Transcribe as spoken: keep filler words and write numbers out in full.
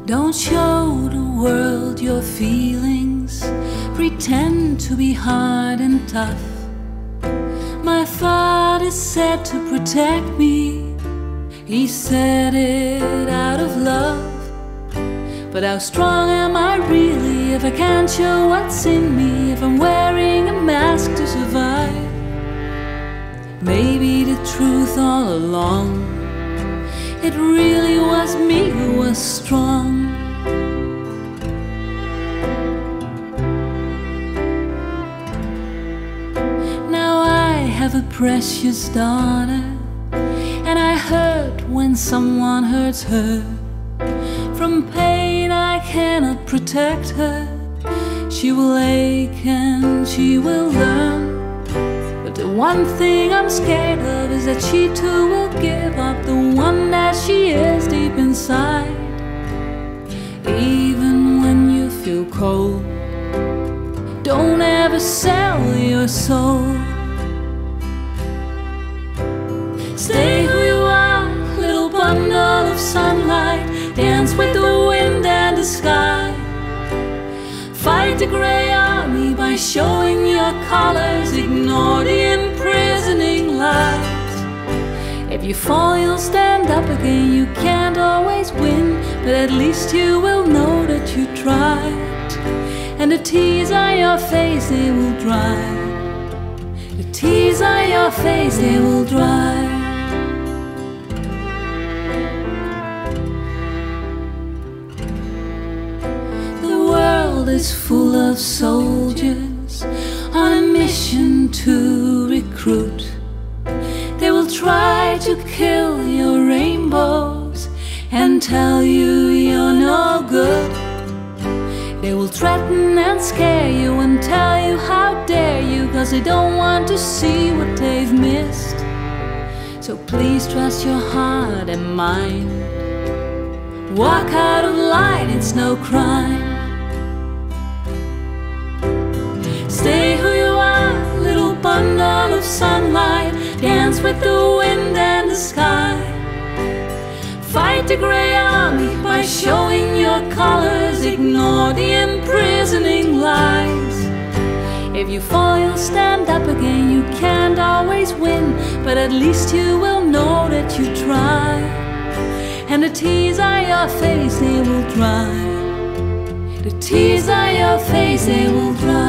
Don't show the world your feelings, pretend to be hard and tough. My father said to protect me, he said it out of love. But how strong am I really if I can't show what's in me, if I'm wearing a mask to survive? Maybe the truth all along, it really was me who was strong. Now I have a precious daughter, and I hurt when someone hurts her. From pain I cannot protect her. She will ache and she will learn. But the one thing I'm scared of is that she too will give up the one that she is deep inside. Even when you feel cold, don't ever sell your soul. Stay who you are, little bundle of sunlight. Dance with the wind and the sky. Fight the grey army by showing your colors. Ignore the imprisoning lies. If you fall, you'll stand up again. You can't always win, but at least you will know that you tried. And the tears on your face, they will dry. The tears on your face, they will dry. Is full of soldiers on a mission to recruit. They will try to kill your rainbows and tell you you're no good. They will threaten and scare you and tell you how dare you, 'cause they don't want to see what they've missed. So please trust your heart and mind. Walk out of light, it's no crime. Stay who you are, little bundle of sunlight. Dance with the wind and the sky. Fight the grey army by showing your colors. Ignore the imprisoning lies. If you fall, you'll stand up again. You can't always win, but at least you will know that you tried. And the tears on your face, they will dry. The tears on your face, they will dry.